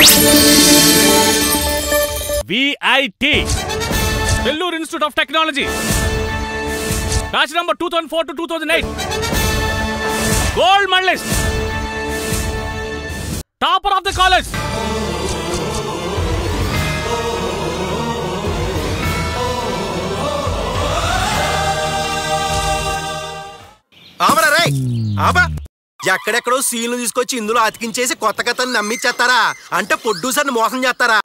VIT Vellore Institute of Technology, batch number 2004 to 2008, gold medalist, topper of the college. ఆబరా రే ఆబా ఎక్కడెక్కడో సీన్లు తీసుకొచ్చి ఇందులో అతికించేసి కొత్త కథను నమ్మిచ్చేస్తారా? అంటే ప్రొడ్యూసర్ని మోసం చేస్తారా?